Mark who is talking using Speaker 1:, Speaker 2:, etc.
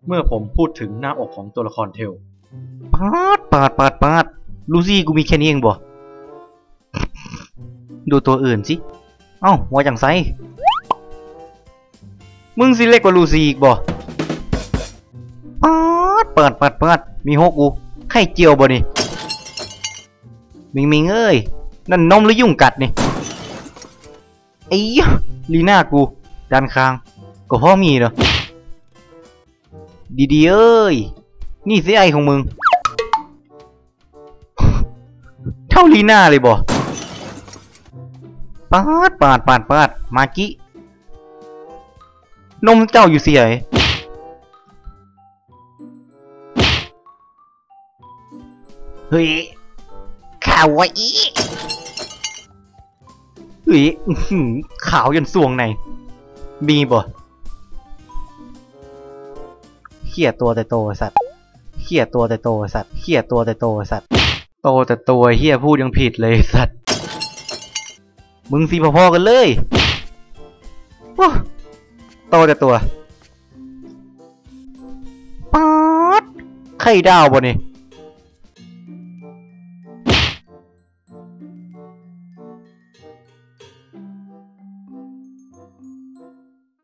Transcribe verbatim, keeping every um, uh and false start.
Speaker 1: เมื่อผมพูดถึงหน้าอกของตัวละครเทล
Speaker 2: ปาดปาดปาดปาดลูซี่กูมีแค่นี้เองบ่ดูตัวอื่นสิเอ้าว่าจังไซมึงสิเล็กกว่าลูซี่อีกบ่ปาดปาดปาดปาดมีหกกูไข่เจียวบ่นี่มิงมิงเอ้ยนั่นนมหรือยุ่งกัดนี่ไอ้ยะลีน่ากูด้านข้างก็พ่อมีเนาะดีๆเอ้ยนี่สิไอของมึงเท่าลีน่าเลยบ่ปาดปาดปาดปาดมาจินมเจ้าอยู่เสียเฮ้ยขาววะอีเฮ้ยขาวยันสวงไหนมีบ่เขี่ยตัวแต่โตสัตว์เขี่ยตัวแต่โตสัตว์เขี่ยตัวแต่โตสัตว์โตแต่ตัวเฮียพูดยังผิดเลยสัตว์มึงสิพอๆกันเลยโตแต่ตัวป๊าดไข่ดาวบ่นี่